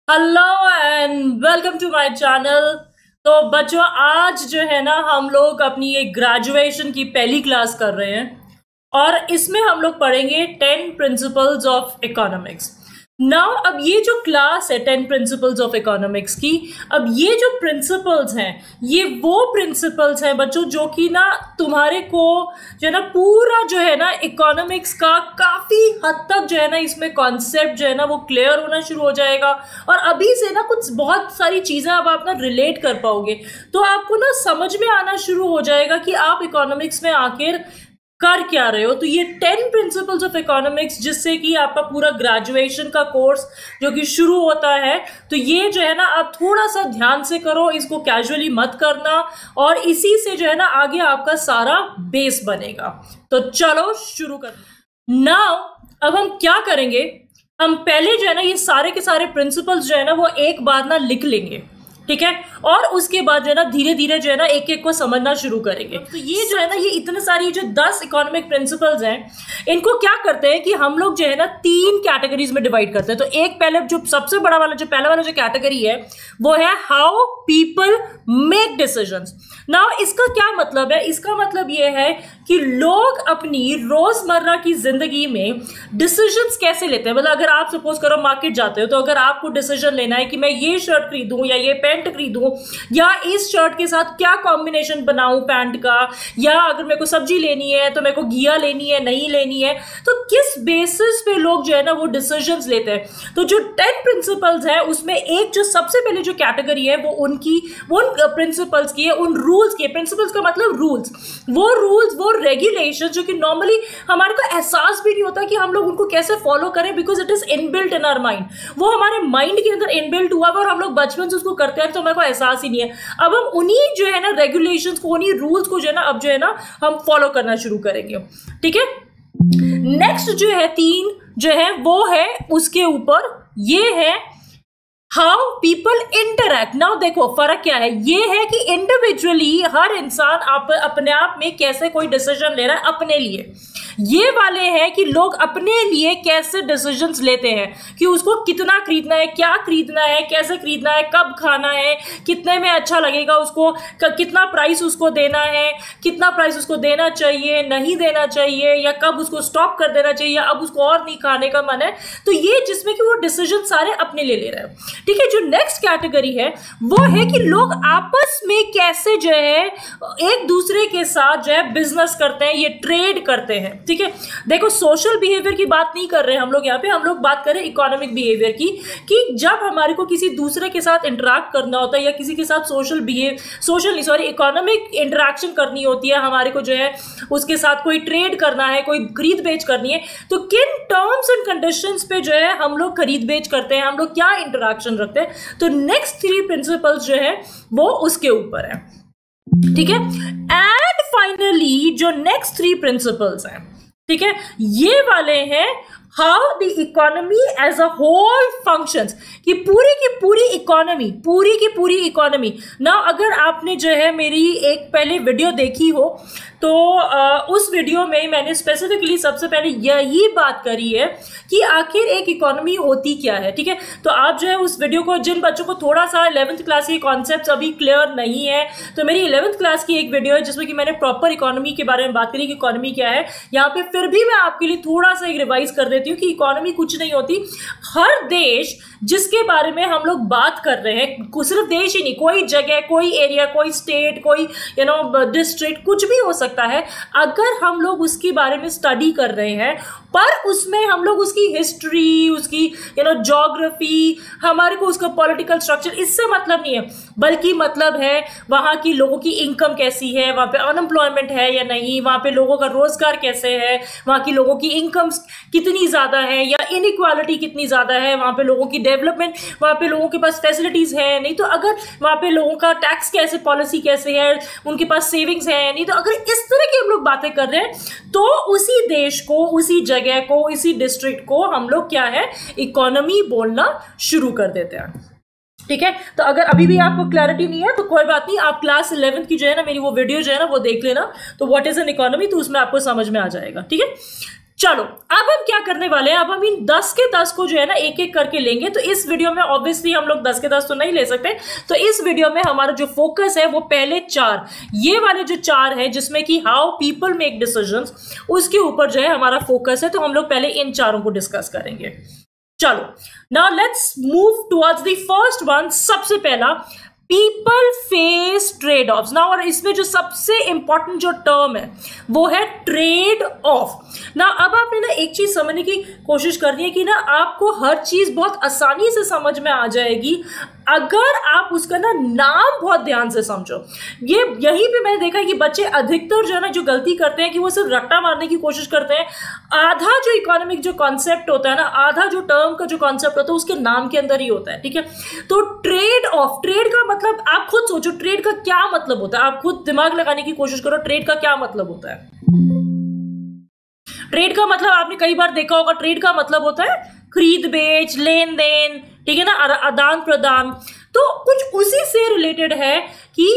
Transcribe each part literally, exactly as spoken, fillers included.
Hello and welcome to my channel. तो बच्चों, आज जो है ना हम लोग अपनी ये ग्रेजुएशन की पहली क्लास कर रहे हैं और इसमें हम लोग पढ़ेंगे ten principles of economics. Now अब ये जो क्लास है टेन प्रिंसिपल्स ऑफ इकोनॉमिक्स की, अब ये जो प्रिंसिपल्स हैं ये वो प्रिंसिपल्स हैं बच्चों जो कि ना तुम्हारे को जो है ना पूरा जो है ना इकोनॉमिक्स का काफी हद तक जो है ना इसमें कॉन्सेप्ट जो है ना वो क्लियर होना शुरू हो जाएगा और अभी से ना कुछ बहुत सारी चीजें अब आप ना रिलेट कर पाओगे, तो आपको ना समझ में आना शुरू हो जाएगा कि आप इकोनॉमिक्स में आखिर कर क्या रहे हो। तो ये टेन प्रिंसिपल्स ऑफ इकोनॉमिक्स जिससे कि आपका पूरा ग्रेजुएशन का कोर्स जो कि शुरू होता है, तो ये जो है ना आप थोड़ा सा ध्यान से करो, इसको कैजुअली मत करना और इसी से जो है ना आगे आपका सारा बेस बनेगा। तो चलो शुरू कर। नाउ अब हम क्या करेंगे, हम पहले जो है ना ये सारे के सारे प्रिंसिपल्स जो है ना वो एक बार ना लिख लेंगे, ठीक है, और उसके बाद जो है ना धीरे धीरे जो है ना एक एक को समझना शुरू करेंगे। तो ये जो है ना ये इतने सारी जो दस इकोनॉमिक प्रिंसिपल्स हैं, इनको क्या करते हैं कि हम लोग जो है ना तीन कैटेगरीज में डिवाइड करते हैं। तो एक पहले जो सबसे बड़ा वाला जो पहला वाला जो कैटेगरी है वो है how people make decisions. Now इसका क्या मतलब है, इसका मतलब ये है कि लोग अपनी रोजमर्रा की जिंदगी में डिसीजंस कैसे लेते हैं। मतलब अगर आप सपोज करो मार्केट जाते हो, तो अगर आपको डिसीजन लेना है कि मैं ये शर्ट खरीदूं या ये पैंट खरीदूं या इस शर्ट के साथ क्या कॉम्बिनेशन बनाऊं पैंट का, या अगर मेरे को सब्जी लेनी है तो मेरे को घिया लेनी है नहीं लेनी है, तो किस बेसिस पे लोग जो है ना वो डिसीजंस लेते हैं। तो जो टेन प्रिंसिपल्स है उसमें एक जो सबसे पहले जो कैटेगरी है वो उनकी वो उन प्रिंसिपल्स की है, उन रूल्स की। प्रिंसिपल्स का मतलब रूल्स, वो रूल्स वो रेगुलेशन जो कि नॉर्मली हमारे को एहसास भी नहीं होता कि हम लोग उनको कैसे फॉलो करें, because it is inbuilt in our mind. वो हमारे माइंड के अंदर इनबिल्ट हुआ है और हम लोग बचपन से उसको करते हैं तो हमारे को एहसास ही नहीं है। अब हम उन्हीं जो है ना रेगुलेशंस को, उन्हीं रूल्स को जो है ना अब जो है ना हम फॉलो करना शुरू करेंगे, ठीक है। नेक्स्ट जो है तीन जो है वो है उसके ऊपर, ये है हाउ पीपल इंटरैक्ट। नाउ देखो फर्क क्या है, ये है कि इंडिविजुअली हर इंसान आप अपने आप में कैसे कोई डिसीजन ले रहा है अपने लिए। ये वाले हैं कि लोग अपने लिए कैसे डिसीजंस लेते हैं कि उसको कितना खरीदना है, क्या खरीदना है, कैसे खरीदना है, कब खाना है, कितने में अच्छा लगेगा उसको, कितना प्राइस उसको देना है, कितना प्राइस उसको देना चाहिए नहीं देना चाहिए, या कब उसको स्टॉप कर देना चाहिए, अब उसको और नहीं खाने का मन है। तो ये जिसमें कि वो डिसीजन सारे अपने लिए ले रहे हैं, ठीक है। जो नेक्स्ट कैटेगरी है वो है कि लोग आपस में कैसे जो है एक दूसरे के साथ जो है बिजनेस करते हैं, ये ट्रेड करते हैं, ठीक है। देखो सोशल बिहेवियर की बात नहीं कर रहे हैं हम लोग यहाँ पे, हम लोग बात कर रहे हैं इकोनॉमिक बिहेवियर की, कि जब हमारे को किसी दूसरे के साथ इंटरेक्ट करना होता है या किसी के साथ social behave social sorry economic interaction करनी होती है, हमारे को जो है उसके साथ कोई ट्रेड करना है, कोई खरीद बेच करनी है, तो किन टर्म्स एंड कंडीशंस पे जो है हम लोग खरीद बेच करते हैं, हम लोग क्या इंटरेक्शन रखते हैं। तो नेक्स्ट थ्री प्रिंसिपल्स जो है वो उसके ऊपर है, ठीक है। एंड फाइनली जो नेक्स्ट थ्री प्रिंसिपल्स हैं, ठीक है, ये वाले हैं how the economy as a whole functions, कि पूरी की पूरी इकोनॉमी पूरी की पूरी इकोनॉमी। ना अगर आपने जो है मेरी एक पहले वीडियो देखी हो तो आ, उस वीडियो में मैंने स्पेसिफिकली सबसे पहले यही बात करी है कि आखिर एक इकोनॉमी होती क्या है, ठीक है। तो आप जो है उस वीडियो को, जिन बच्चों को थोड़ा सा इलेवेंथ क्लास के कॉन्सेप्ट्स अभी क्लियर नहीं है, तो मेरी इलेवेंथ क्लास की एक वीडियो है जिसमें कि मैंने प्रॉपर इकोनॉमी के बारे में बात करी कि इकोनॉमी क्या है। यहाँ पे फिर भी मैं आपके लिए थोड़ा सा एक रिवाइज कर देती हूँ कि इकोनॉमी कुछ नहीं होती। हर देश जिसके बारे में हम लोग बात कर रहे हैं, सिर्फ देश ही नहीं, कोई जगह, कोई एरिया, कोई स्टेट, कोई यू नो डिस्ट्रिक्ट, कुछ भी हो सकता है, अगर हम लोग उसके बारे में स्टडी कर रहे हैं, पर उसमें हम लोग उसकी हिस्ट्री, उसकी यू नो ज्योग्राफी, हमारे को उसका पॉलिटिकल स्ट्रक्चर, इससे मतलब नहीं है, बल्कि मतलब है वहाँ की लोगों की इनकम कैसी है, वहाँ पे अनएम्प्लॉयमेंट है या नहीं, वहाँ पे लोगों का रोजगार कैसे है, वहाँ की लोगों की इनकम्स कितनी ज़्यादा है या इनइक्वालिटी कितनी ज़्यादा है, वहाँ पे लोगों की डेवलपमेंट, वहाँ पे लोगों के पास फैसिलिटीज़ है नहीं, तो अगर वहाँ पे लोगों का टैक्स कैसे, पॉलिसी कैसे है, उनके पास सेविंग्स है नहीं, तो अगर इस तरह की हम लोग बातें कर रहे हैं तो उसी देश को, उसी जगह को, इसी डिस्ट्रिक्ट को हम लोग क्या है इकोनॉमी बोलना शुरू कर देते हैं, ठीक है। तो अगर अभी भी आपको क्लैरिटी नहीं है तो कोई बात नहीं, आप क्लास इलेवेंथ की जो है ना मेरी वो वीडियो जो है ना वो देख लेना, तो व्हाट इज एन इकोनॉमी, तो उसमें आपको समझ में आ जाएगा, ठीक है। चलो अब हम क्या करने वाले हैं, अब हम इन दस के दस को जो है ना एक एक करके लेंगे। तो इस वीडियो में ऑब्वियसली हम लोग दस के दस तो नहीं ले सकते, तो इस वीडियो में हमारा जो फोकस है वो पहले चार, ये वाले जो चार है जिसमें कि हाउ पीपल मेक डिसीजंस, उसके ऊपर जो है हमारा फोकस है। तो हम लोग पहले इन चारों को डिस्कस करेंगे। चलो now let's move towards the first one. सबसे पहला, पीपल फेस ट्रेड ऑफ ना, और इसमें जो सबसे इंपॉर्टेंट जो टर्म है वो है ट्रेड ऑफ ना। अब आपने ना एक चीज समझने की कोशिश करनी है कि ना आपको हर चीज बहुत आसानी से समझ में आ जाएगी अगर आप उसका ना नाम बहुत ध्यान से समझो। ये यहीं पे मैंने देखा है कि बच्चे अधिकतर जो है ना जो गलती करते हैं कि वो सिर्फ रट्टा मारने की कोशिश करते हैं। आधा जो इकोनॉमिक जो कॉन्सेप्ट होता है ना, आधा जो टर्म का जो कॉन्सेप्ट होता है उसके नाम के अंदर ही होता है, ठीक है। तो ट्रेड ऑफ, ट्रेड का मतलब आप खुद सोचो ट्रेड का क्या मतलब होता है, आप खुद दिमाग लगाने की कोशिश करो ट्रेड का क्या मतलब होता है। ट्रेड का मतलब आपने कई बार देखा होगा, ट्रेड का मतलब होता है खरीद बेच, लेन देन, ठीक है ना, आदान प्रदान। तो कुछ उसी से रिलेटेड है कि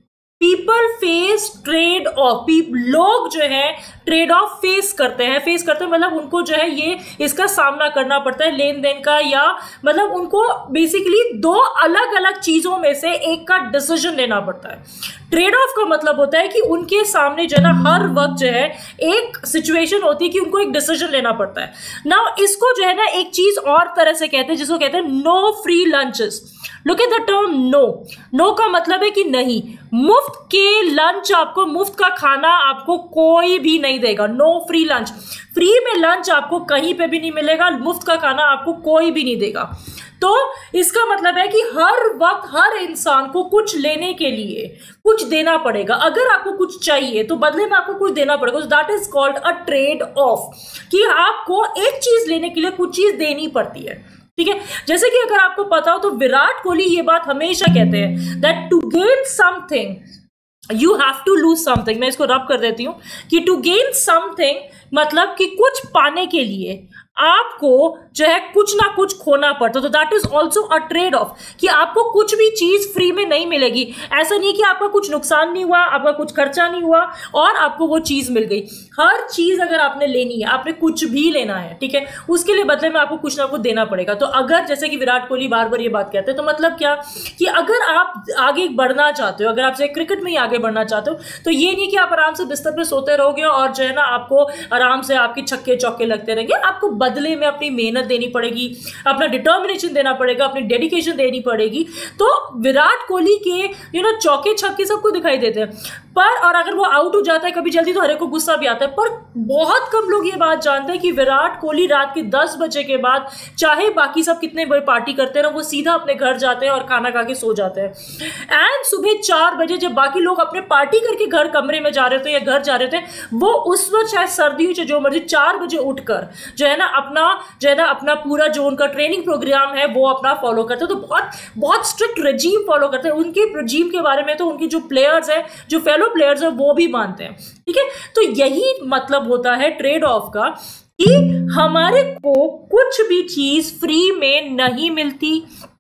पीपल फेस ट्रेड ऑफ, लोग जो है ट्रेड ऑफ फेस करते हैं, फेस करते हैं मतलब उनको जो है ये इसका सामना करना पड़ता है लेन देन का, या मतलब उनको बेसिकली दो अलग अलग चीजों में से एक का डिसीजन लेना पड़ता है। ट्रेड ऑफ का मतलब होता है कि उनके सामने जो है ना हर वक्त जो है एक सिचुएशन होती है कि उनको एक डिसीजन लेना पड़ता है ना। इसको जो है ना एक चीज और तरह से कहते हैं जिसको कहते हैं no free lunches. Look at the term no. No का मतलब है कि नहीं, मुफ्त के लंच आपको, मुफ्त का खाना आपको कोई भी नहीं देगा। नो फ्री लंच, फ्री में लंच आपको कहीं पे भी नहीं मिलेगा, मुफ्त का खाना आपको कोई भी नहीं देगा। तो इसका मतलब है कि हर वक्त हर इंसान को कुछ लेने के लिए कुछ देना पड़ेगा। अगर आपको कुछ चाहिए तो बदले में आपको कुछ देना पड़ेगा। That is called a trade off, कि आपको एक चीज लेने के लिए कुछ चीज देनी पड़ती है, ठीक है। जैसे कि अगर आपको पता हो तो विराट कोहली ये बात हमेशा कहते हैं that to gain something you have to lose something. मैं इसको रब कर देती हूं कि टू गेन समथिंग मतलब कि कुछ पाने के लिए आपको जो है कुछ ना कुछ खोना पड़ता। तो that is also a trade off, कि आपको कुछ भी चीज फ्री में नहीं मिलेगी। ऐसा नहीं कि आपका कुछ नुकसान नहीं हुआ, आपका कुछ खर्चा नहीं हुआ और आपको वो चीज मिल गई। हर चीज अगर आपने लेनी है, आपने कुछ भी लेना है, ठीक है, उसके लिए बदले में आपको कुछ ना कुछ देना पड़ेगा। तो अगर जैसे कि विराट कोहली बार बार ये बात कहते हैं, तो मतलब क्या कि अगर आप आगे बढ़ना चाहते हो, अगर आप क्रिकेट में ही आगे बढ़ना चाहते हो, तो ये नहीं कि आप आराम से बिस्तर पे सोते रहोगे और जो है ना आपको आराम से आपके छक्के चौके लगते रहेंगे। आपको बदले में अपनी मेहनत देनी पड़ेगी, अपना डिटर्मिनेशन देना पड़ेगा, अपनी डेडिकेशन देनी पड़ेगी। तो विराट कोहली के यू नो चौके छक्के सबको दिखाई देते हैं, पर और अगर वो आउट हो जाता है कभी जल्दी तो हर एक को गुस्सा भी आता है। पर बहुत कम लोग ये बात जानते हैं कि विराट कोहली रात के दस बजे के बाद चाहे बाकी सब कितने बड़े पार्टी करते हैं, वो सीधा अपने घर जाते हैं और खाना खा के सो जाते हैं। एंड सुबह चार बजे जब बाकी लोग अपने पार्टी करके घर कमरे में जा रहे थे या घर जा रहे थे, वो उस वक्त चाहे सर्दी हो चाहे जो मर्जी चार बजे उठकर जो है ना अपना जो है ना अपना पूरा जो उनका ट्रेनिंग प्रोग्राम है वो अपना फॉलो करते हैं। तो बहुत बहुत स्ट्रिक्ट रेजीम फॉलो करते हैं। उनके रेजीम के बारे में तो उनके जो प्लेयर्स हैं, जो फेलो प्लेयर्स हैं, वो भी मानते हैं, ठीक है। तो यही मतलब होता है ट्रेड ऑफ का, कि हमारे को कुछ भी चीज फ्री में नहीं मिलती।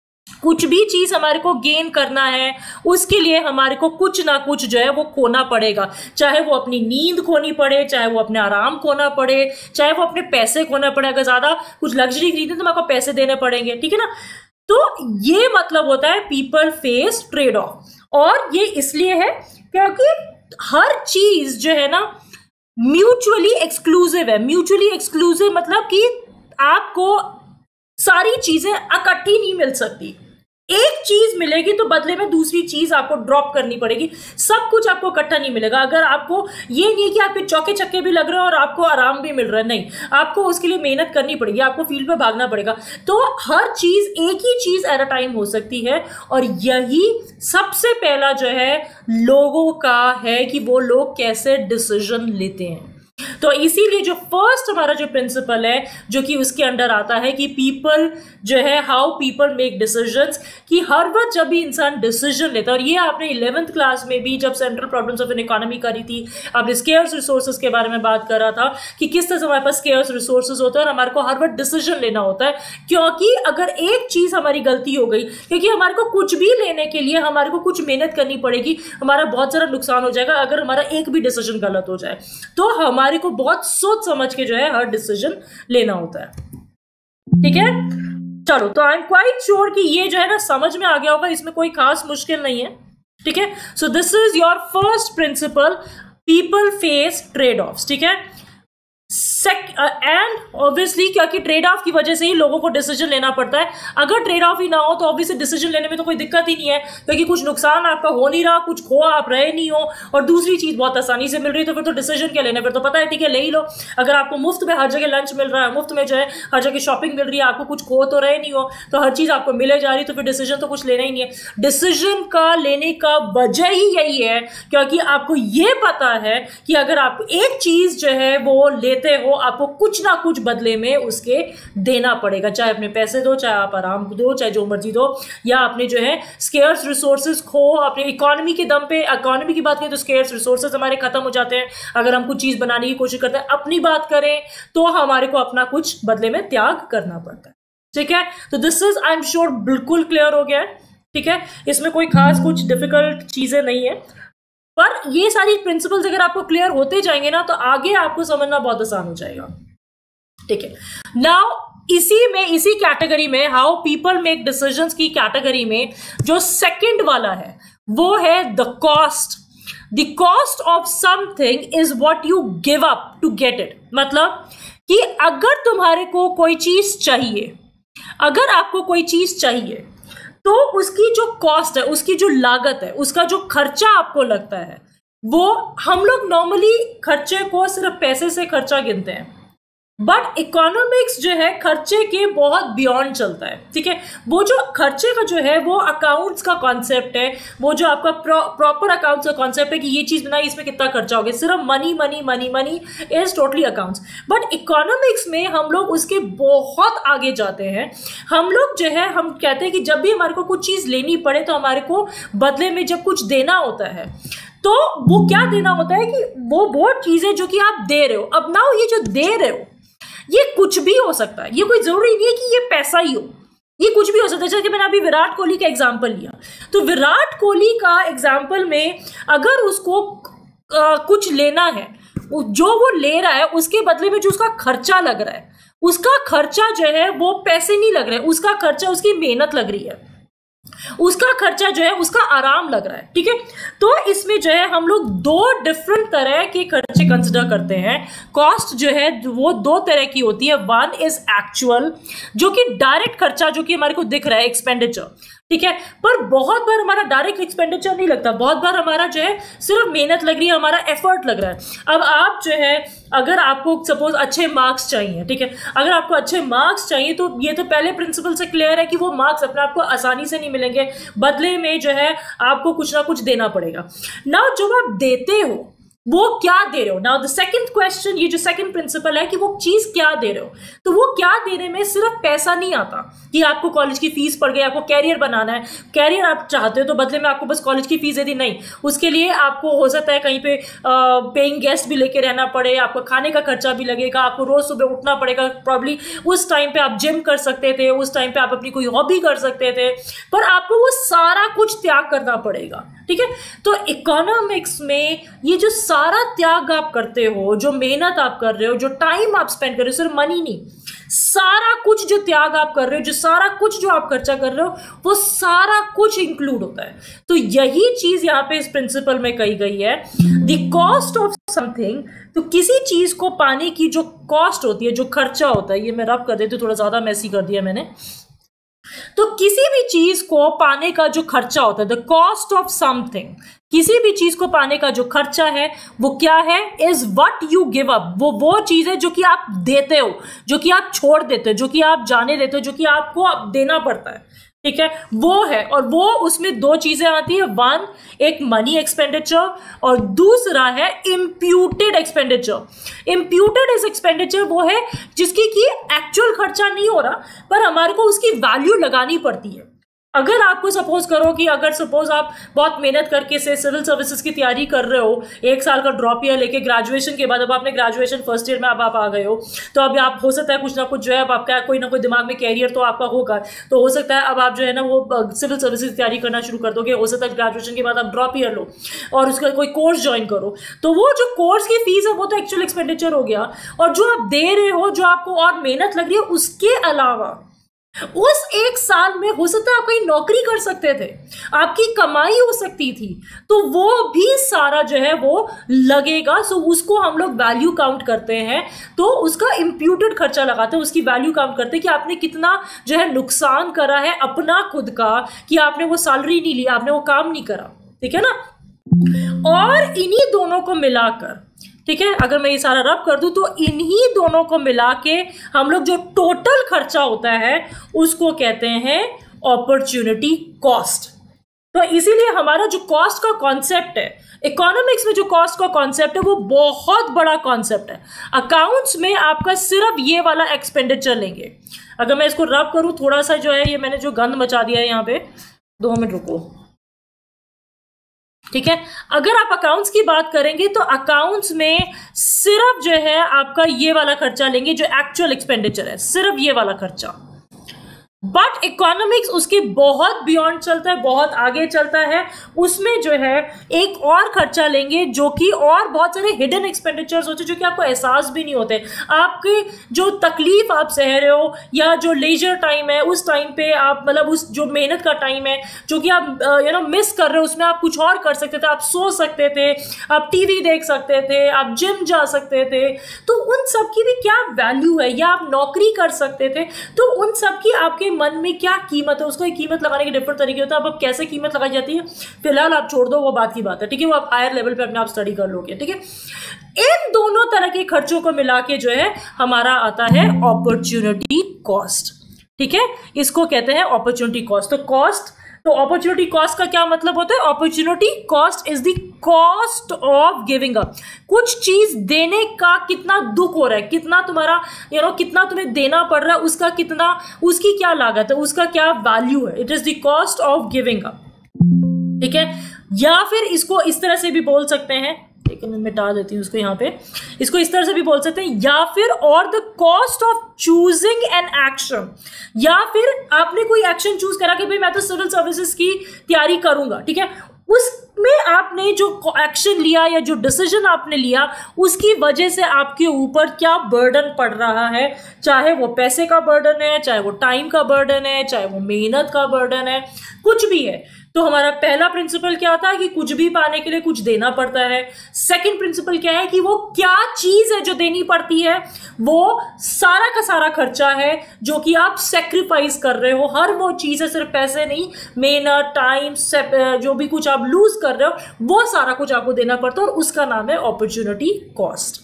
कुछ भी चीज हमारे को गेन करना है उसके लिए हमारे को कुछ ना कुछ जो है वो खोना पड़ेगा। चाहे वो अपनी नींद खोनी पड़े, चाहे वो अपने आराम खोना पड़े, चाहे वो अपने पैसे खोना पड़े। अगर ज्यादा कुछ लग्जरी खरीदे तो आपको पैसे देने पड़ेंगे, ठीक है ना। तो ये मतलब होता है पीपल फेस ट्रेड ऑफ। और ये इसलिए है क्योंकि हर चीज जो है ना म्यूचुअली एक्सक्लूसिव है। म्यूचुअली एक्सक्लूसिव मतलब कि आपको सारी चीजें इकट्ठी नहीं मिल सकती। एक चीज मिलेगी तो बदले में दूसरी चीज आपको ड्रॉप करनी पड़ेगी। सब कुछ आपको इकट्ठा नहीं मिलेगा। अगर आपको ये नहीं कि आपके चौके छक्के भी लग रहे हैं और आपको आराम भी मिल रहा है, नहीं, आपको उसके लिए मेहनत करनी पड़ेगी, आपको फील्ड पे भागना पड़ेगा। तो हर चीज एक ही चीज एट अ टाइम हो सकती है। और यही सबसे पहला जो है लोगों का है कि वो लोग कैसे डिसीजन लेते हैं। तो इसीलिए जो फर्स्ट हमारा जो प्रिंसिपल है जो कि उसके अंडर आता है कि पीपल जो है हाउ पीपल मेक डिसीजंस, कि हर वक्त जब भी इंसान डिसीजन लेता है, और ये आपने इलेवेंथ क्लास में भी जब central problems of an economy करी थी, आपने स्केयर्स रिसोर्सेज के बारे में बात करा था कि किस तरह से हमारे पास स्केयर्स रिसोर्सेज होते हैं और हमारे को हर वक्त डिसीजन लेना होता है। क्योंकि अगर एक चीज हमारी गलती हो गई, क्योंकि हमारे को कुछ भी लेने के लिए हमारे को कुछ मेहनत करनी पड़ेगी, हमारा बहुत सारा नुकसान हो जाएगा अगर हमारा एक भी डिसीजन गलत हो जाए। तो हमारे को को बहुत सोच समझ के जो है हर डिसीजन लेना होता है, ठीक है। चलो, तो आई एम क्वाइट श्योर कि ये जो है ना समझ में आ गया होगा, इसमें कोई खास मुश्किल नहीं है, ठीक है। So this is your first principle, people face trade offs, ठीक है। एंड ऑब्वियसली क्योंकि ट्रेड ऑफ की वजह से ही लोगों को डिसीजन लेना पड़ता है। अगर ट्रेड ऑफ ही ना हो तो ऑब्वियसली डिसीजन लेने में तो कोई दिक्कत ही नहीं है, क्योंकि कुछ नुकसान आपका हो नहीं रहा, कुछ खो आप रहे नहीं हो, और दूसरी चीज बहुत आसानी से मिल रही है, तो फिर तो डिसीजन क्या लेना, फिर तो पता है ठीक है ले ही लो। अगर आपको मुफ्त में हर जगह लंच मिल रहा है, मुफ्त में जो है हर जगह शॉपिंग मिल रही है, आपको कुछ खो तो रहे नहीं हो, तो हर चीज आपको मिले जा रही, तो फिर डिसीजन तो कुछ लेना ही नहीं है। डिसीजन का लेने का वजह ही यही है क्योंकि आपको ये पता है कि अगर आप एक चीज जो है वो लेते हो, आपको कुछ ना कुछ बदले में उसके देना पड़ेगा, चाहे अपने पैसे दो, चाहे आप आराम दो, चाहे जो मर्जी दो, या अपने जो है स्केर्स रिसोर्सेज खो, अपने इकोनॉमी के दम पे। इकोनॉमी की बात करें तो स्केर्स रिसोर्सेज हमारे खत्म हो जाते हैं अगर हम कुछ चीज बनाने की कोशिश करते हैं। अपनी बात करें तो हमारे को अपना कुछ बदले में त्याग करना पड़ता है, ठीक है। तो this is I am sure बिल्कुल क्लियर हो गया है, ठीक है। इसमें कोई खास कुछ डिफिकल्ट चीजें नहीं है, पर ये सारी प्रिंसिपल्स अगर आपको क्लियर होते जाएंगे ना तो आगे आपको समझना बहुत आसान हो जाएगा, ठीक है। नाउ इसी में, इसी कैटेगरी में, हाउ पीपल मेक डिसीजंस की कैटेगरी में जो सेकंड वाला है वो है the cost. The cost of something is what you give up to get it. मतलब कि अगर तुम्हारे को कोई चीज चाहिए, अगर आपको कोई चीज चाहिए तो उसकी जो कॉस्ट है, उसकी जो लागत है, उसका जो खर्चा आपको लगता है, वो हम लोग नॉर्मली खर्चे को सिर्फ पैसे से खर्चा गिनते हैं, बट इकोनॉमिक्स जो है खर्चे के बहुत बियॉन्ड चलता है, ठीक है। वो जो खर्चे का जो है वो अकाउंट्स का कॉन्सेप्ट है, वो जो आपका प्रॉपर अकाउंट्स का कॉन्सेप्ट है कि ये चीज बनाई, इसमें कितना खर्चा हो गया, सिर्फ money money money money is totally accounts. But economics में हम लोग उसके बहुत आगे जाते हैं। हम लोग जो है हम कहते हैं कि जब भी हमारे को कुछ चीज लेनी पड़े तो हमारे को बदले में जब कुछ देना होता है तो वो क्या देना होता है कि वो वो चीजें जो कि आप दे रहे हो। अब ना ये जो दे रहे हो ये कुछ भी हो सकता है, ये कोई जरूरी नहीं है कि ये पैसा ही हो, ये कुछ भी हो सकता है। जैसे कि मैंने अभी विराट कोहली का एग्जांपल लिया, तो विराट कोहली का एग्जांपल में अगर उसको आ, कुछ लेना है, जो वो ले रहा है उसके बदले में जो उसका खर्चा लग रहा है, उसका खर्चा जो है वो पैसे नहीं लग रहे हैं, उसका खर्चा उसकी मेहनत लग रही है, उसका खर्चा जो है उसका आराम लग रहा है, ठीक है। तो इसमें जो है हम लोग दो डिफरेंट तरह के खर्चे कंसिडर करते हैं। कॉस्ट जो है वो दो तरह की होती है। वन इज एक्चुअल, जो कि डायरेक्ट खर्चा जो कि हमारे को दिख रहा है, एक्सपेंडिचर, ठीक है। पर बहुत बार हमारा डायरेक्ट एक्सपेंडिचर नहीं लगता, बहुत बार हमारा जो है सिर्फ मेहनत लग रही है, हमारा एफर्ट लग रहा है। अब आप जो है अगर आपको सपोज अच्छे मार्क्स चाहिए, ठीक है, अगर आपको अच्छे मार्क्स चाहिए तो ये तो पहले प्रिंसिपल से क्लियर है कि वो मार्क्स अपने आपको आसानी से नहीं मिलेंगे, बदले में जो है आपको कुछ ना कुछ देना पड़ेगा। नाउ जब आप देते हो वो क्या दे रहे हो। नाउ द सेकंड क्वेश्चन, ये जो सेकंड प्रिंसिपल है कि वो चीज क्या दे रहे हो, तो वो क्या देने में सिर्फ पैसा नहीं आता कि आपको कॉलेज की फीस पड़ गई, आपको कैरियर बनाना है, कैरियर आप चाहते हो तो बदले में आपको बस कॉलेज की फीस दे दी, नहीं, उसके लिए आपको हो सकता है कहीं पे पेइंग गेस्ट भी लेके रहना पड़े, आपको खाने का खर्चा भी लगेगा, आपको रोज सुबह उठना पड़ेगा, प्रॉब्ली उस टाइम पे आप जिम कर सकते थे, उस टाइम पे आप अपनी कोई हॉबी कर सकते थे, पर आपको वो सारा कुछ त्याग करना पड़ेगा, ठीक है। तो इकोनॉमिक्स में ये जो सारा त्याग आप करते हो, जो मेहनत आप कर रहे हो, जो टाइम आप स्पेंड कर रहे हो, सिर्फ मनी नहीं, सारा कुछ जो त्याग आप कर रहे हो, जो सारा कुछ जो आप खर्चा कर रहे हो, वो सारा कुछ इंक्लूड होता है। तो यही चीज यहाँ पे इस प्रिंसिपल में कही गई है, द कॉस्ट ऑफ समथिंग। तो किसी चीज को पाने की जो कॉस्ट होती है, जो खर्चा होता है, ये मैं रब कर देती हूँ, थोड़ा ज्यादा मैसी कर दिया मैंने, तो किसी भी चीज को पाने का जो खर्चा होता है, द कॉस्ट ऑफ समथिंग, किसी भी चीज को पाने का जो खर्चा है वो क्या है, is what you give up. वो वो चीज है जो कि आप देते हो, जो कि आप छोड़ देते हो, जो कि आप जाने देते हो, जो कि आपको देना पड़ता है, ठीक है, वो है। और वो उसमें दो चीजें आती है, वन एक मनी एक्सपेंडिचर और दूसरा है imputed expenditure. Imputed is expenditure वो है जिसकी कि एक्चुअल खर्चा नहीं हो रहा पर हमारे को उसकी वैल्यू लगानी पड़ती है, अगर आपको सपोज करो कि अगर सपोज आप बहुत मेहनत करके से सिविल सर्विसेज की तैयारी कर रहे हो, एक साल का ड्रॉप ईयर लेके ग्रेजुएशन के बाद अब आपने ग्रेजुएशन फर्स्ट ईयर में अब आप आ गए हो, तो अब आप हो सकता है कुछ ना कुछ जो है अब आपका कोई ना कोई दिमाग में कैरियर तो आपका होगा, तो हो सकता है अब आप जो है ना वो सिविल सर्विसेज की तैयारी करना शुरू कर दोगे। हो सकता है ग्रेजुएशन के बाद आप ड्रॉप ईयर लो और उसका कोई कोर्स ज्वाइन करो, तो वो जो कोर्स की फीस है वो तो एक्चुअल एक्सपेंडिचर हो गया, और जो आप दे रहे हो, जो आपको और मेहनत लग रही है, उसके अलावा उस एक साल में हो सकता है आप कहीं नौकरी कर सकते थे, आपकी कमाई हो सकती थी, तो वो भी सारा जो है वो लगेगा। सो उसको हम लोग वैल्यू काउंट करते हैं, तो उसका इंप्यूटेड खर्चा लगाते हैं, उसकी वैल्यू काउंट करते हैं कि आपने कितना जो है नुकसान करा है अपना खुद का, कि आपने वो सैलरी नहीं ली, आपने वो काम नहीं करा, ठीक है ना। और इन्हीं दोनों को मिलाकर, ठीक है, अगर मैं ये सारा रब कर दूं तो इन्हीं दोनों को मिला के हम लोग जो टोटल खर्चा होता है उसको कहते हैं अपॉर्चुनिटी कॉस्ट। तो इसीलिए हमारा जो कॉस्ट का कॉन्सेप्ट है, इकोनॉमिक्स में जो कॉस्ट का कॉन्सेप्ट है वो बहुत बड़ा कॉन्सेप्ट है। अकाउंट्स में आपका सिर्फ ये वाला एक्सपेंडिचर लेंगे। अगर मैं इसको रब करूं थोड़ा सा, जो है ये मैंने जो गंद मचा दिया है यहाँ पे, दो मिनट रुको, ठीक है। अगर आप अकाउंट्स की बात करेंगे तो अकाउंट्स में सिर्फ जो है आपका ये वाला खर्चा लेंगे जो एक्चुअल एक्सपेंडिचर है, सिर्फ ये वाला खर्चा। बट इकोनॉमिक्स उसके बहुत बियॉन्ड चलता है, बहुत आगे चलता है, उसमें जो है एक और खर्चा लेंगे जो कि और बहुत सारे हिडन एक्सपेंडिचर्स होते हैं जो कि आपको एहसास भी नहीं होते। आपके जो तकलीफ आप सह रहे हो या जो लेजर टाइम है उस टाइम पे आप, मतलब उस जो मेहनत का टाइम है जो कि आप यू नो मिस कर रहे हो, उसमें आप कुछ और कर सकते थे, आप सो सकते थे, आप टीवी देख सकते थे, आप जिम जा सकते थे, तो उन सब की भी क्या वैल्यू है, या आप नौकरी कर सकते थे, तो उन सब की आपके मन में क्या कीमत है, उसको एक कीमत लगाने के डिफरेंट तरीके होते हैं। अब कैसे कीमत लगाई जाती है फिलहाल आप छोड़ दो, वो बात की बात है, ठीक है, वो आप हायर लेवल पे अपने आप स्टडी कर लोगे, ठीक है। इन दोनों तरह के खर्चों को मिला के जो है हमारा आता है अपॉर्चुनिटी कॉस्ट, ठीक है, इसको कहते हैं अपॉर्चुनिटी कॉस्ट। तो कॉस्ट तो अपॉर्चुनिटी कॉस्ट का क्या मतलब होता है? Opportunity cost is the cost of giving up. कुछ चीज देने का कितना दुख हो रहा है, कितना तुम्हारा यू नो कितना तुम्हें देना पड़ रहा है, उसका कितना, उसकी क्या लागत है, उसका क्या वैल्यू है, it is the cost of giving up, ठीक है। या फिर इसको इस तरह से भी बोल सकते हैं, लेकिन मैं मिटा देती हूँ उसको यहाँ पे, इसको इस तरह से भी बोल सकते हैं, या फिर और the cost of choosing an action. या फिर आपने कोई एक्शन चूज करा कि भाई मैं तो सिविल सर्विसेज की तैयारी करूंगा, ठीक है, उसमें आपने जो एक्शन लिया या जो डिसीजन आपने लिया उसकी वजह से आपके ऊपर क्या बर्डन पड़ रहा है, चाहे वो पैसे का बर्डन है, चाहे वो टाइम का बर्डन है, चाहे वो मेहनत का बर्डन है, कुछ भी है। तो हमारा पहला प्रिंसिपल क्या था कि कुछ भी पाने के लिए कुछ देना पड़ता है। सेकंड प्रिंसिपल क्या है कि वो क्या चीज है जो देनी पड़ती है, वो सारा का सारा खर्चा है जो कि आप सेक्रीफाइस कर रहे हो। हर वो चीज है, सिर्फ पैसे नहीं, मेहनत, टाइम, जो भी कुछ आप लूज कर रहे हो वो सारा कुछ आपको देना पड़ता है, और उसका नाम है अपॉर्चुनिटी कॉस्ट,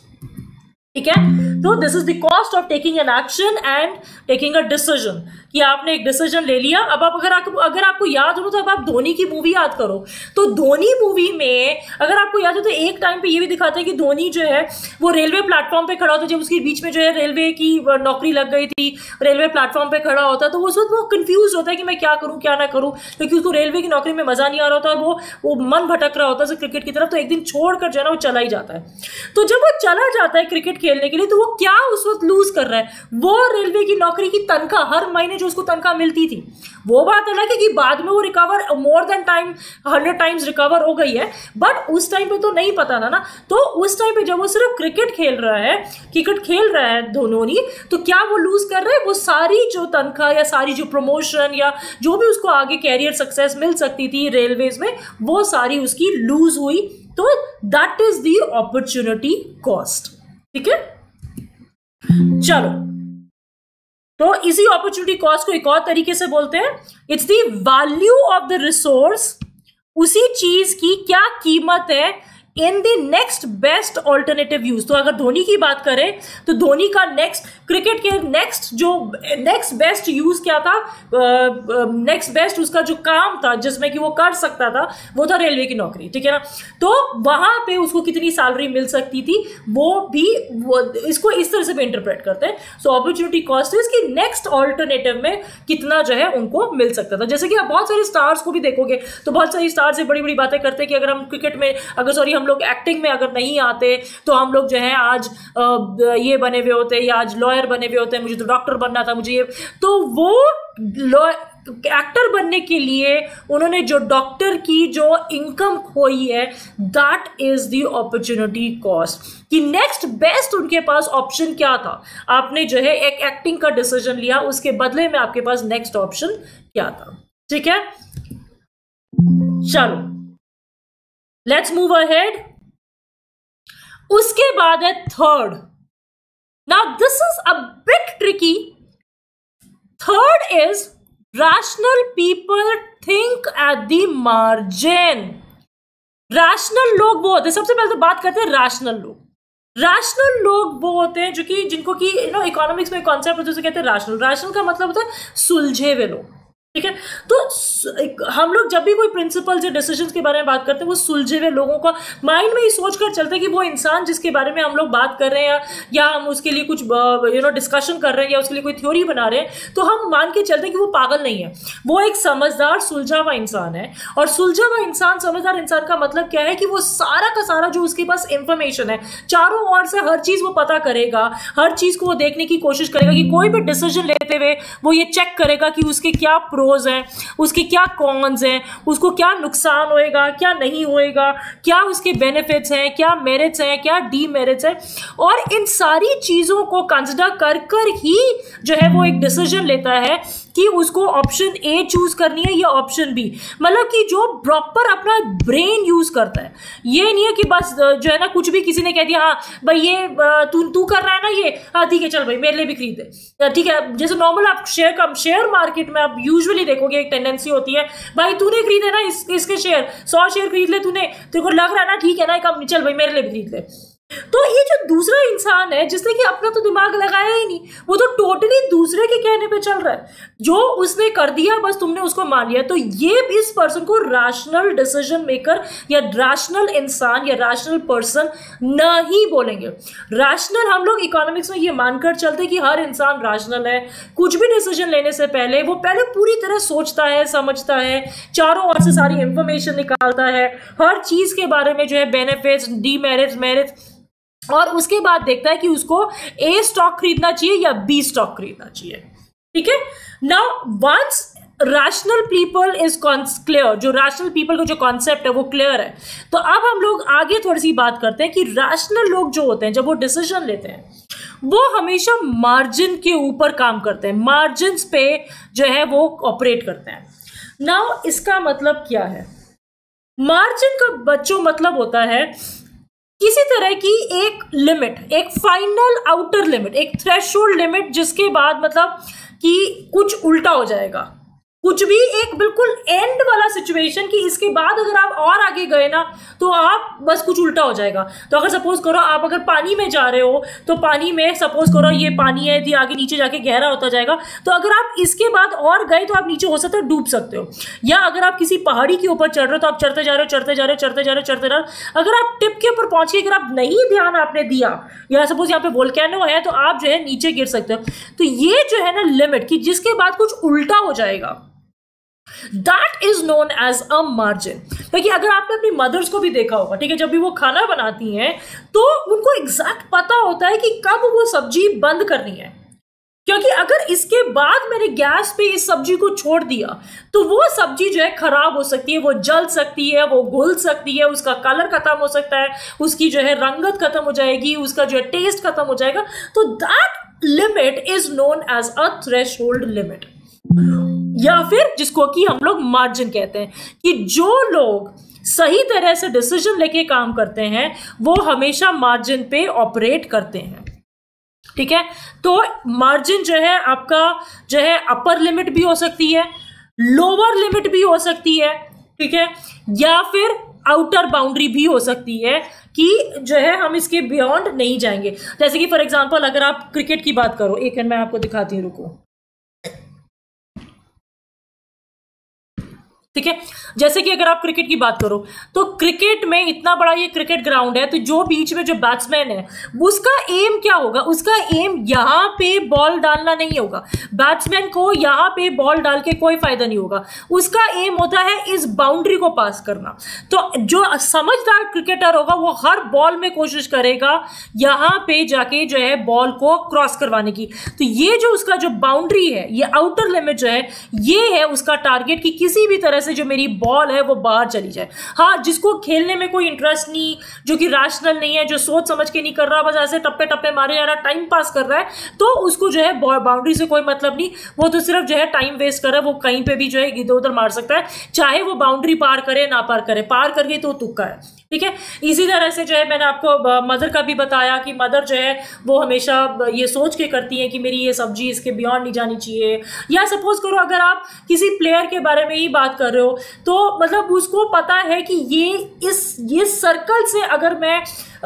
ठीक है। तो this is the cost of taking an action and taking a decision, कि आपने एक डिसीजन ले लिया। अब आप अगर आप अगर आपको याद हो तो अब आप धोनी की मूवी याद करो, तो धोनी मूवी में अगर आपको याद हो तो एक टाइम पे ये भी दिखाता है कि धोनी जो है वो रेलवे प्लेटफॉर्म पे खड़ा होता है, जब उसके बीच में जो है रेलवे की नौकरी लग गई थी, रेलवे प्लेटफॉर्म पे खड़ा होता है, तो उस वक्त वो कंफ्यूज होता है कि मैं क्या करूँ क्या ना करूँ, क्योंकि उसको रेलवे की नौकरी में मजा नहीं आ रहा होता और वो वो मन भटक रहा होता है क्रिकेट की तरफ। तो एक दिन छोड़कर जो है ना वो चला ही जाता है। तो जब वो चला जाता है क्रिकेट खेलने के लिए, तो वो क्या उस वक्त लूज कर रहा है, वो रेलवे की नौकरी की तनख्वाह, हर महीने जो उसको तनख्वाह मिलती थी। वो बात अलग है कि बाद में वो recover more than time hundred times recover हो गई है, बट उस टाइम पे तो नहीं पता था ना। तो उस टाइम पे जब वो सिर्फ क्रिकेट खेल रहा है क्रिकेट खेल रहा है धोनी, तो क्या वो लूज कर रहा है? वो सारी जो तनख्वाह या सारी जो प्रमोशन या जो भी उसको आगे कैरियर सक्सेस मिल सकती थी रेलवेज में, वो सारी उसकी लूज हुई। तो that is the opportunity cost, ठीक है। चलो, तो इसी अपॉर्चुनिटी कॉस्ट को एक और तरीके से बोलते हैं, it's the value of the resource, उसी चीज की क्या कीमत है in the next best alternative use. तो अगर धोनी की बात करें तो धोनी का नेक्स्ट क्रिकेट के नेक्स्ट जो नेक्स्ट बेस्ट यूज क्या था, नेक्स्ट uh, बेस्ट उसका जो काम था जिसमें कि वो कर सकता था वो था रेलवे की नौकरी, ठीक है ना। तो वहां पे उसको कितनी सैलरी मिल सकती थी वो भी वो, इसको इस तरह से भी इंटरप्रेट करते हैं। सो अपॉर्चुनिटी कॉस्ट इज कि नेक्स्ट ऑल्टरनेटिव में कितना जो है उनको मिल सकता था। जैसे कि आप बहुत सारे स्टार्स को भी देखोगे तो बहुत सारी स्टार से बड़ी बड़ी बातें करते हैं कि अगर हम क्रिकेट में अगर सॉरी हम लोग एक्टिंग में अगर नहीं आते तो हम लोग जो है आज आ, ये बने हुए होते या आज लॉयर बने हुए होते, मुझे तो डॉक्टर बनना था, मुझे ये। तो वो एक्टर बनने के लिए उन्होंने जो डॉक्टर की जो इनकम खोई है that is the opportunity cost, कि नेक्स्ट बेस्ट उनके पास ऑप्शन क्या था। आपने जो है एक एक्टिंग का डिसीजन लिया, उसके बदले में आपके पास नेक्स्ट ऑप्शन क्या था, ठीक है। चलो लेट्स मूव अहेड। उसके बाद है third. Now this is a bit tricky. Third is rational people think at the margin. Rational लोग वो होते हैं, सबसे पहले तो बात करते हैं रैशनल लोग। रैशनल लोग वो होते हैं जो कि जिनको कि यू नो इकोनॉमिक्स में कॉन्सेप्ट होता है, कहते हैं रैशनल। रैशनल का मतलब होता है सुलझे हुए लोग, ठीक है। तो हम लोग जब भी कोई प्रिंसिपल्स या डिसीजंस के बारे में बात करते हैं वो सुलझे हुए लोगों का माइंड में ही सोच कर चलते हैं कि वो इंसान जिसके बारे में हम लोग बात कर रहे हैं या हम उसके लिए कुछ यू नो डिस्कशन कर रहे हैं या उसके लिए कोई थ्योरी बना रहे हैं, तो हम मान के चलते हैं कि वो पागल नहीं है, वो एक समझदार सुलझा हुआ इंसान है। और सुलझा हुआ इंसान, समझदार इंसान का मतलब क्या है कि वो सारा का सारा जो उसके पास इंफॉर्मेशन है चारों ओर से हर चीज वो पता करेगा, हर चीज को वो देखने की कोशिश करेगा कि कोई भी डिसीजन लेते हुए वो ये चेक करेगा कि उसके क्या प्रोज हैं, उसके क्या कॉन्स हैं, उसको क्या नुकसान होएगा, क्या नहीं होएगा, क्या उसके बेनिफिट्स हैं, क्या मेरिट्स हैं, क्या डीमेरिट्स हैं। और इन सारी चीजों को कंसिडर कर कर ही जो है वो एक डिसीजन लेता है कि उसको ऑप्शन ए चूज करनी है या ऑप्शन बी। मतलब कि जो प्रॉपर अपना ब्रेन यूज करता है। ये नहीं है कि बस जो है ना कुछ भी किसी ने कह दिया हाँ भाई ये तू तू कर रहा है ना ये, हाँ ठीक है चल भाई मेरे लिए भी खरीद दे, ठीक है। जैसे नॉर्मल आप शेयर कम शेयर मार्केट में आप यूजुअली देखोगे एक टेंडेंसी होती है, भाई तूने खरीदे ना इस, इसके शेयर सौ शेयर खरीद ले, तूने तेरे को लग रहा है ना ठीक है ना कम, चल भाई मेरे लिए भी खरीद ले। तो ये जो दूसरा इंसान है जिसने कि अपना तो दिमाग लगाया ही नहीं, वो तो टोटली दूसरे के कहने पे चल रहा है, जो उसने कर दिया बस तुमने उसको मान लिया। तो ये इस पर्सन को रैशनल डिसीजन मेकर या रैशनल इंसान या रैशनल पर्सन नहीं बोलेंगे। रैशनल हम लोग इकोनॉमिक्स में ये मानकर चलते कि हर इंसान रैशनल है, कुछ भी डिसीजन लेने से पहले वो पहले पूरी तरह सोचता है, समझता है, चारों ओर से सारी इंफॉर्मेशन निकालता है, हर चीज के बारे में जो है बेनिफिट्स, डीमेरिट्स, मेरिट्स, और उसके बाद देखता है कि उसको ए स्टॉक खरीदना चाहिए या बी स्टॉक खरीदना चाहिए, ठीक है। Now once rational people is clear, जो रैशनल पीपल का जो कॉन्सेप्ट है वो क्लियर है, तो अब हम लोग आगे थोड़ी सी बात करते हैं कि रैशनल लोग जो होते हैं जब वो डिसीजन लेते हैं वो हमेशा मार्जिन के ऊपर काम करते हैं, मार्जिन पे जो है वो ऑपरेट करते हैं। नाउ इसका मतलब क्या है? मार्जिन का बच्चों मतलब होता है किसी तरह की एक लिमिट, एक फाइनल आउटर लिमिट, एक थ्रेशोल्ड लिमिट जिसके बाद मतलब कि कुछ उल्टा हो जाएगा, कुछ भी एक बिल्कुल एंड वाला सिचुएशन कि इसके बाद अगर आप और आगे गए ना तो आप बस कुछ उल्टा हो जाएगा। तो अगर सपोज करो आप अगर पानी में जा रहे हो तो पानी में सपोज करो ये पानी है यदि आगे नीचे जाके गहरा होता जाएगा, तो अगर आप इसके बाद और गए तो आप नीचे हो सकता है डूब सकते हो। या अगर आप किसी पहाड़ी के ऊपर चढ़ रहे हो तो आप चढ़ते जा रहे हो चढ़ते जा रहे हो चढ़ते जा रहे हो चढ़ते जा रहे हो, अगर आप टिप के ऊपर पहुंच के अगर आप नहीं ध्यान आपने दिया या सपोज यहाँ पे वोल्केनो है तो आप जो है नीचे गिर सकते हो। तो ये जो है ना लिमिट की जिसके बाद कुछ उल्टा हो जाएगा, that is known as a margin. क्योंकि अगर आपने अपनी मदर्स को भी देखा होगा, ठीक है, जब भी वो खाना बनाती हैं तो उनको एग्जैक्ट पता होता है कि कब वो सब्जी बंद करनी है, क्योंकि अगर इसके बाद मैंने गैस पे इस सब्जी को छोड़ दिया तो वो सब्जी जो है खराब हो सकती है, वो जल सकती है, वो घुल सकती है, उसका कलर खत्म हो सकता है, उसकी जो है रंगत खत्म हो जाएगी, उसका जो है टेस्ट खत्म हो जाएगा। तो that limit is known as a threshold limit, या फिर जिसको कि हम लोग मार्जिन कहते हैं। कि जो लोग सही तरह से डिसीजन लेके काम करते हैं वो हमेशा मार्जिन पे ऑपरेट करते हैं, ठीक है। तो मार्जिन जो है आपका जो है अपर लिमिट भी हो सकती है, लोअर लिमिट भी हो सकती है, ठीक है, या फिर आउटर बाउंड्री भी हो सकती है कि जो है हम इसके बियॉन्ड नहीं जाएंगे। जैसे कि फॉर एग्जांपल अगर आप क्रिकेट की बात करो, एक मिनट मैं आपको दिखाती हूँ, रुको, ठीक है। जैसे कि अगर आप क्रिकेट की बात करो तो क्रिकेट में इतना बड़ा ये क्रिकेट ग्राउंड है, तो जो बीच में जो बैट्समैन है उसका एम क्या होगा? उसका एम यहाँ पे बॉल डालना नहीं होगा, बैट्समैन को यहाँ पे बॉल डाल के कोई फायदा नहीं होगा, उसका एम होता है इस बाउंड्री को पास करना। तो जो समझदार क्रिकेटर होगा वो हर बॉल में कोशिश करेगा यहाँ पे जाके जो है बॉल को क्रॉस करवाने की। तो ये जो उसका जो बाउंड्री है, ये आउटर लिमिट जो है, ये है उसका टारगेट कि किसी भी तरह से जो मेरी बॉल है वो बाहर चली जाए। हाँ, जिसको खेलने में कोई इंटरेस्ट नहीं, जो कि रैशनल नहीं है, जो सोच समझ के नहीं कर रहा, बस ऐसे टप्पे टप्पे मारे जा रहा, टाइम पास कर रहा है, तो उसको जो है बाउंड्री से कोई मतलब नहीं, वो तो सिर्फ जो है टाइम वेस्ट कर रहा है, वो कहीं पे भी जो है इधर उधर मार सकता है, चाहे वो बाउंड्री पार करे ना पार करे, पार कर गई तो तुक्का है, ठीक है। इसी तरह से जो है मैंने आपको मदर का भी बताया कि मदर जो है वो हमेशा ये सोच के करती है कि मेरी ये सब्जी इसके बियॉन्ड नहीं जानी चाहिए। या सपोज करो अगर आप किसी प्लेयर के बारे में ही बात कर रहे हो तो मतलब उसको पता है कि ये इस ये सर्कल से अगर मैं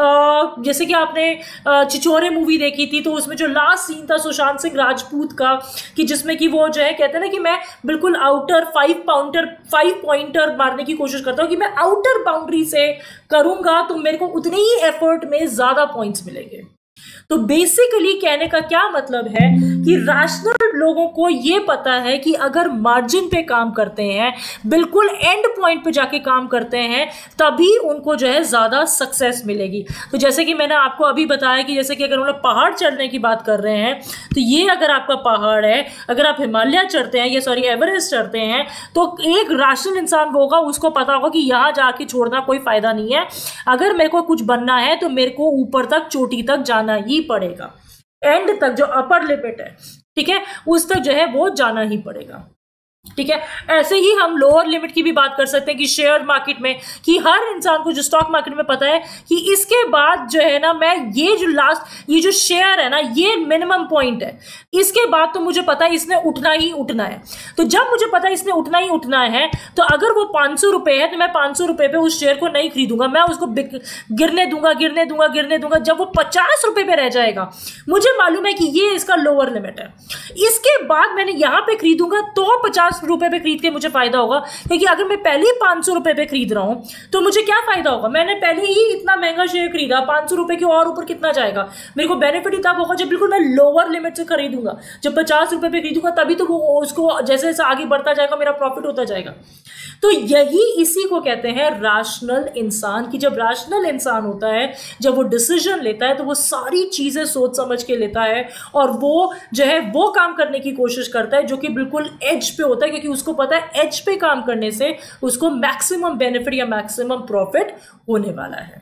Uh, जैसे कि आपने uh, छिछोरे मूवी देखी थी तो उसमें जो लास्ट सीन था सुशांत सिंह राजपूत का, कि जिसमें कि वो जो है कहते हैं ना कि मैं बिल्कुल outer five pointer five pointer मारने की कोशिश करता हूँ कि मैं आउटर बाउंड्री से करूंगा तो मेरे को उतने ही एफर्ट में ज्यादा पॉइंट्स मिलेंगे। तो बेसिकली कहने का क्या मतलब है कि रैशनल लोगों को ये पता है कि अगर मार्जिन पे काम करते हैं, बिल्कुल एंड पॉइंट पे जाके काम करते हैं, तभी उनको जो है ज्यादा सक्सेस मिलेगी। तो जैसे कि मैंने आपको अभी बताया कि जैसे कि अगर हम लोग पहाड़ चढ़ने की बात कर रहे हैं तो ये अगर आपका पहाड़ है, अगर आप हिमालय चढ़ते हैं, ये सॉरी एवरेस्ट चढ़ते हैं, तो एक रैशनल इंसान होगा, उसको पता होगा कि यहाँ जाके छोड़ना कोई फायदा नहीं है, अगर मेरे को कुछ बनना है तो मेरे को ऊपर तक चोटी तक जाना ही पड़ेगा, एंड तक जो अपर लिमिट है, ठीक है, उस तक जो है वो जाना ही पड़ेगा, ठीक है। ऐसे ही हम लोअर लिमिट की भी बात कर सकते हैं कि शेयर मार्केट में, कि हर इंसान को जो स्टॉक मार्केट में पता है कि इसके बाद जो है ना मैं ये जो लास्ट ये जो शेयर है ना ये मिनिमम पॉइंट है, इसके बाद तो मुझे पता है इसने उठना ही उठना है। तो जब मुझे पता है इसने उठना ही उठना है तो अगर वो पाँच सौ रुपये है तो मैं पाँच सौ रुपये पे उस शेयर को नहीं खरीदूंगा, मैं उसको गिरने दूंगा गिरने दूंगा गिरने दूंगा जब वो पचास रुपये पे रह जाएगा, मुझे मालूम है कि ये इसका लोअर लिमिट है, इसके बाद मैंने यहाँ पे खरीदूंगा तो पचास रुपए पे खरीद के मुझे फायदा होगा, क्योंकि अगर मैं पहले ही पांच सौ रुपए पे खरीद रहा हूं तो मुझे क्या फायदा होगा? मैंने पहले ही इतना महंगा शेयर खरीदा, पांच सौ रुपए के और ऊपर कितना जाएगा, मेरे को बेनिफिट ही तब होगा जब बिल्कुल मैं लोअर लिमिट से खरीदूंगा, जब पचास रुपए पे खरीदूंगा तभी तो वो उसको जैसे जैसे आगे बढ़ता जाएगा मेरा प्रॉफिट होता जाएगा। तो यही इसी को कहते हैं रैशनल इंसान, कि जब रैशनल इंसान होता है, जब वो डिसीजन लेता है तो वो सारी चीजें सोच समझ के लेता है और वो जो है वो काम करने की कोशिश करता है जो कि बिल्कुल एज पे होता है, क्योंकि उसको पता है एज पे काम करने से उसको मैक्सिमम बेनिफिट या मैक्सिमम प्रॉफिट होने वाला है,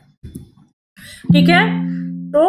ठीक है। तो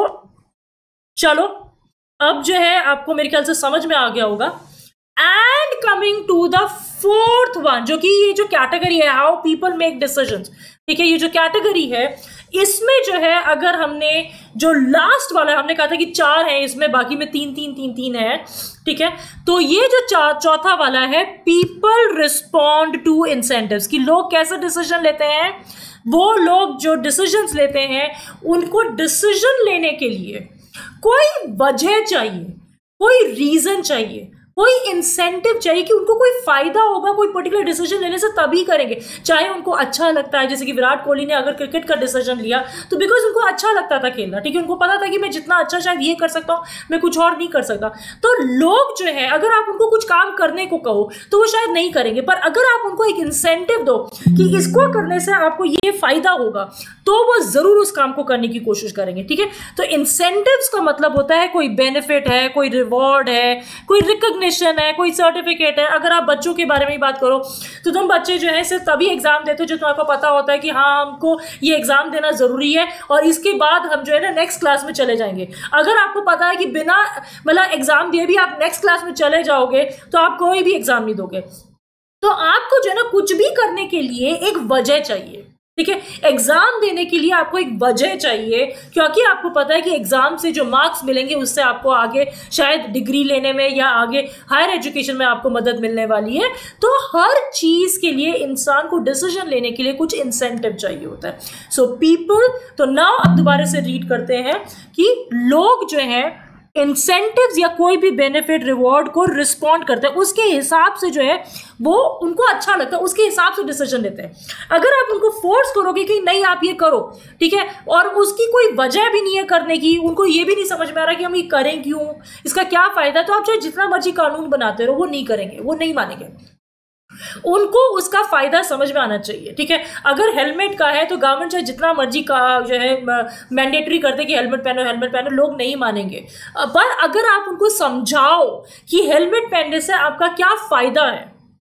चलो अब जो है आपको मेरे ख्याल से समझ में आ गया होगा। And coming to the fourth one, जो कि ये जो कैटेगरी है हाउ पीपल मेक डिसीजंस, ठीक है, ये जो कैटेगरी है इसमें जो है अगर हमने जो लास्ट वाला हमने कहा था कि चार है इसमें, बाकी में तीन तीन तीन तीन है, ठीक है। तो ये जो चार चौथा वाला है पीपल रिस्पॉन्ड टू इंसेंटिव्स, कि लोग कैसे डिसीजन लेते हैं, वो लोग जो डिसीजंस लेते हैं उनको डिसीजन लेने के लिए कोई वजह चाहिए, कोई रीजन चाहिए, कोई इंसेंटिव चाहिए कि उनको कोई फायदा होगा कोई पर्टिकुलर डिसीजन लेने से, तभी करेंगे। चाहे उनको अच्छा लगता है, जैसे कि विराट कोहली ने अगर क्रिकेट का डिसीजन लिया तो बिकॉज उनको अच्छा लगता था खेलना, ठीक है, उनको पता था कि मैं जितना अच्छा शायद ये कर सकता हूँ मैं कुछ और नहीं कर सकता। तो लोग जो है अगर आप उनको कुछ काम करने को कहो तो वो शायद नहीं करेंगे, पर अगर आप उनको एक इंसेंटिव दो कि इसको करने से आपको ये फायदा होगा तो वो जरूर उस काम को करने की कोशिश करेंगे, ठीक है। तो इंसेंटिव्स का मतलब होता है कोई बेनिफिट है, कोई रिवॉर्ड है, कोई रिकॉग्निशन है, कोई सर्टिफिकेट है। अगर आप बच्चों के बारे में ही बात करो तो तुम बच्चे जो है सिर्फ तभी एग्जाम देते हो जो तुम्हारे को पता होता है कि हाँ हमको ये एग्जाम देना जरूरी है और इसके बाद हम जो है ना नेक्स्ट क्लास में चले जाएंगे। अगर आपको पता है कि बिना मतलब एग्जाम दिए भी आप नेक्स्ट क्लास में चले जाओगे तो आप कोई भी एग्जाम नहीं दोगे। तो आपको जो है ना कुछ भी करने के लिए एक वजह चाहिए, ठीक है। एग्जाम देने के लिए आपको एक वजह चाहिए, क्योंकि आपको पता है कि एग्जाम से जो मार्क्स मिलेंगे उससे आपको आगे शायद डिग्री लेने में या आगे हायर एजुकेशन में आपको मदद मिलने वाली है। तो हर चीज के लिए इंसान को डिसीजन लेने के लिए कुछ इंसेंटिव चाहिए होता है। सो पीपल, तो नाउ अब दोबारा से रीड करते हैं कि लोग जो है इंसेंटिव्स या कोई भी बेनिफिट रिवॉर्ड को रिस्पॉन्ड करते हैं, उसके हिसाब से जो है वो उनको अच्छा लगता है, उसके हिसाब से डिसीजन लेते हैं। अगर आप उनको फोर्स करोगे कि नहीं आप ये करो, ठीक है, और उसकी कोई वजह भी नहीं है करने की, उनको ये भी नहीं समझ में आ रहा कि हम ये करें क्यों, इसका क्या फायदा, तो आप चाहे जितना मर्जी कानून बनाते रहो वो नहीं करेंगे, वो नहीं मानेंगे। उनको उसका फायदा समझ में आना चाहिए, ठीक है। अगर हेलमेट का है तो गवर्नमेंट चाहे जितना मर्जी का जो है मैंडेटरी कर दे कि हेलमेट पहनो हेलमेट पहनो, लोग नहीं मानेंगे। पर अगर आप उनको समझाओ कि हेलमेट पहनने से आपका क्या फायदा है,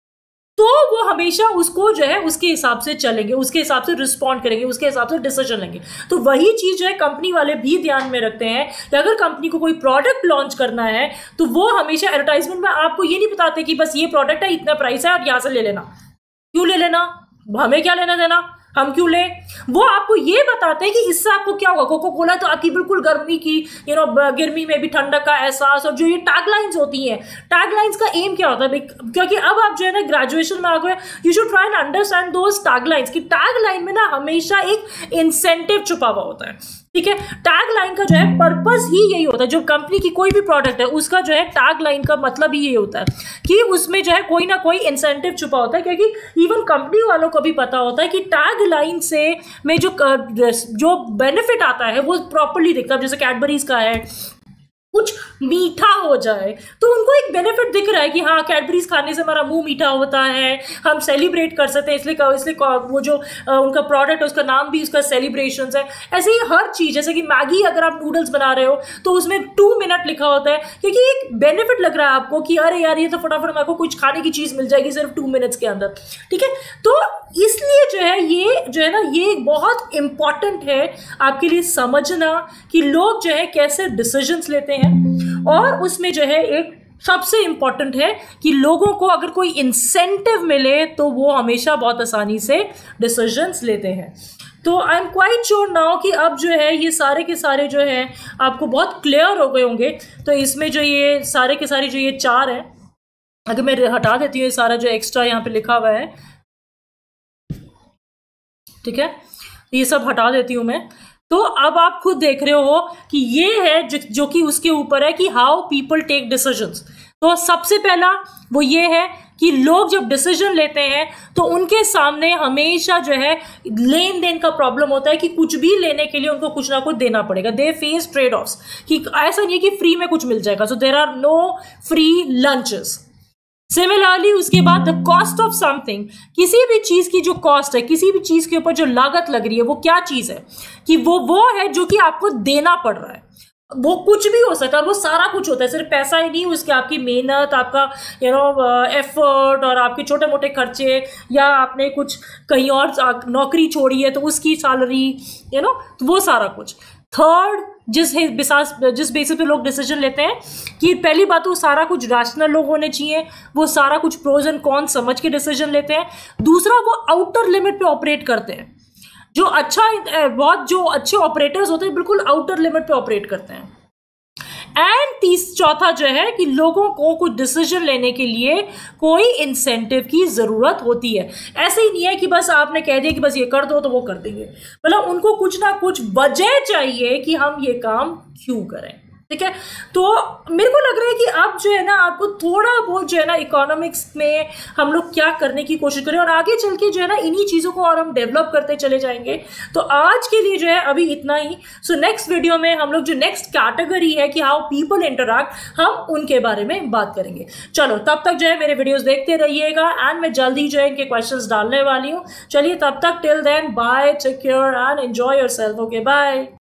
तो वो हमेशा उसको जो है उसके हिसाब से चलेंगे, उसके हिसाब से रिस्पॉन्ड करेंगे, उसके हिसाब से डिसीजन लेंगे। तो वही चीज जो है कंपनी वाले भी ध्यान में रखते हैं कि अगर कंपनी को कोई प्रोडक्ट लॉन्च करना है तो वो हमेशा एडवर्टाइजमेंट में आपको ये नहीं बताते कि बस ये प्रोडक्ट है, इतना प्राइस है, आप यहां से ले लेना। क्यों ले लेना, हमें क्या लेना देना, हम क्यों ले। वो आपको ये बताते हैं कि इससे आपको क्या होगा। कोको कोला तो आपकी बिल्कुल गर्मी की यू नो गर्मी में भी ठंडक का एहसास, और जो ये टैगलाइंस होती हैं, टैगलाइंस का एम क्या होता है, क्योंकि अब आप जो है ना ग्रेजुएशन में आ गए, you should try and understand those taglines की टैगलाइन में ना हमेशा एक इंसेंटिव छुपा हुआ होता है, ठीक है। टैग लाइन का जो है पर्पस ही यही होता है, जो कंपनी की कोई भी प्रोडक्ट है उसका जो है टैग लाइन का मतलब ही यही होता है कि उसमें जो है कोई ना कोई इंसेंटिव छुपा होता है, क्योंकि इवन कंपनी वालों को भी पता होता है कि टैग लाइन से में जो जो बेनिफिट आता है वो प्रॉपरली दिखता है। जैसे कैडबरीज का है, कुछ मीठा हो जाए तो उनको एक बेनिफिट दिख रहा है कि हाँ कैडबरीज खाने से हमारा मुंह मीठा होता है, हम सेलिब्रेट कर सकते हैं, इसलिए इसलिए वो जो उनका प्रोडक्ट है उसका नाम भी उसका सेलिब्रेशंस है। ऐसे ही हर चीज़, जैसे कि मैगी अगर आप नूडल्स बना रहे हो तो उसमें टू मिनट लिखा होता है, क्योंकि एक बेनिफिट लग रहा है आपको कि अरे यार ये तो फटाफट मेरे को कुछ खाने की चीज़ मिल जाएगी सिर्फ टू मिनट्स के अंदर, ठीक है। तो इसलिए जो है ये जो है ना ये बहुत इंपॉर्टेंट है आपके लिए समझना कि लोग जो है कैसे डिसीजंस लेते हैं। और उसमें जो है एक सबसे इंपॉर्टेंट है कि लोगों को अगर कोई इंसेंटिव मिले तो वो हमेशा बहुत आसानी से डिसीजंस लेते हैं। तो I am quite sure now कि अब जो है ये सारे के सारे जो है आपको बहुत क्लियर हो गए होंगे। तो इसमें जो ये सारे के सारे जो ये चार हैं, अगर मैं हटा देती हूँ ये सारा जो एक्स्ट्रा यहाँ पे लिखा हुआ है, ठीक है, ये सब हटा देती हूँ मैं। तो अब आप खुद देख रहे हो कि ये है जो, जो कि उसके ऊपर है कि हाउ पीपल टेक डिसीजंस। तो सबसे पहला वो ये है कि लोग जब डिसीजन लेते हैं तो उनके सामने हमेशा जो है लेन देन का प्रॉब्लम होता है कि कुछ भी लेने के लिए उनको कुछ ना कुछ देना पड़ेगा। दे फेस ट्रेड ऑफ्स, कि ऐसा नहीं है कि फ्री में कुछ मिल जाएगा। So there are no free lunches. Similarly उसके बाद द कॉस्ट ऑफ समथिंग, किसी भी चीज की जो कॉस्ट है, किसी भी चीज के ऊपर जो लागत लग रही है, वो क्या चीज है कि वो वो है जो कि आपको देना पड़ रहा है। वो कुछ भी हो सकता है और वो सारा कुछ होता है, सिर्फ पैसा ही नहीं, उसके आपकी मेहनत, आपका यू नो एफर्ट और आपके छोटे मोटे खर्चे, या आपने कुछ कहीं और नौकरी छोड़ी है तो उसकी सैलरी, यू नो, तो वो सारा कुछ। थर्ड, जिस बेसिस जिस बेसिस पे लोग डिसीजन लेते हैं कि पहली बात तो सारा कुछ रैशनल लोग होने चाहिए, वो सारा कुछ प्रोज एंड कॉन समझ के डिसीजन लेते हैं। दूसरा, वो आउटर लिमिट पे ऑपरेट करते हैं। जो अच्छा बहुत जो अच्छे ऑपरेटर्स होते हैं बिल्कुल आउटर लिमिट पे ऑपरेट करते हैं। एंड तीस चौथा जो है कि लोगों को कुछ डिसीजन लेने के लिए कोई इंसेंटिव की जरूरत होती है। ऐसे ही नहीं है कि बस आपने कह दिया कि बस ये कर दो तो वो कर देंगे, मतलब उनको कुछ ना कुछ वजह चाहिए कि हम ये काम क्यों करें, ठीक है। तो मेरे को लग रहा है कि अब जो है ना आपको थोड़ा बहुत जो है ना इकोनॉमिक्स में हम लोग क्या करने की कोशिश करें और आगे चल के जो है ना इन्हीं चीज़ों को और हम डेवलप करते चले जाएंगे। तो आज के लिए जो है अभी इतना ही। सो नेक्स्ट वीडियो में हम लोग जो नेक्स्ट कैटेगरी है कि हाउ पीपल इंटरैक्ट, हम उनके बारे में बात करेंगे। चलो तब तक जो है मेरे वीडियोज देखते रहिएगा एंड मैं जल्दी जो है इनके क्वेश्चंस डालने वाली हूँ। चलिए तब तक till then bye, take care and enjoy yourself. Okay bye.